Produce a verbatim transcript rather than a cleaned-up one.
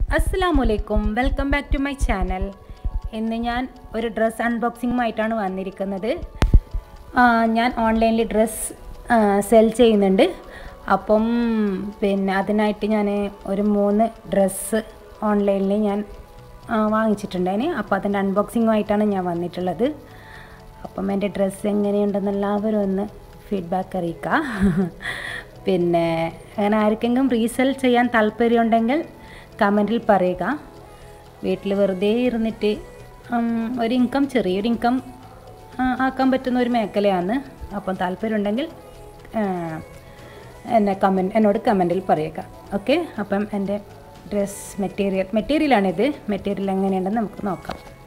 അസ്സലാമലൈക്കും, welcome back to my channel. ഇന്ന് ഞാൻ ഒരു ഡ്രസ്സ് അൺബോക്സിങ്ങുമായിട്ടാണ് വന്നിരിക്കുന്നത്. ഞാൻ ഓൺലൈനിൽ ഡ്രസ്സ് സെൽ ചെയ്യുന്നുണ്ട്. അപ്പം പിന്നെ അതിനായിട്ട് ഞാൻ ഒരു മൂന്ന് ഡ്രസ്സ് ഓൺലൈനിൽ ഞാൻ വാങ്ങിച്ചിട്ടുണ്ടായിന്. അപ്പോൾ അതിൻ്റെ അൺബോക്സിങ്ങുമായിട്ടാണ് ഞാൻ വന്നിട്ടുള്ളത്. അപ്പം എൻ്റെ ഡ്രസ്സ് എങ്ങനെയുണ്ടെന്ന് എല്ലാവരും ഒന്ന് ഫീഡ്ബാക്ക് അറിയിക്കുക. പിന്നെ അങ്ങനെ ആർക്കെങ്കിലും റീസെൽ ചെയ്യാൻ താല്പര്യമുണ്ടെങ്കിൽ കമൻറ്റിൽ പറയുക. വീട്ടിൽ വെറുതെ ഇരുന്നിട്ട് ഒരു ഇൻകം, ചെറിയൊരു ഇൻകം ആക്കാൻ പറ്റുന്ന ഒരു മേഖലയാണ്. അപ്പം താല്പര്യമുണ്ടെങ്കിൽ എന്നെ കമൻറ്റ് എന്നോട് കമൻറ്റിൽ പറയുക. ഓക്കെ, അപ്പം എൻ്റെ ഡ്രസ് മെറ്റീരിയൽ മെറ്റീരിയലാണിത്. മെറ്റീരിയൽ എങ്ങനെയുണ്ടെന്ന് നമുക്ക് നോക്കാം.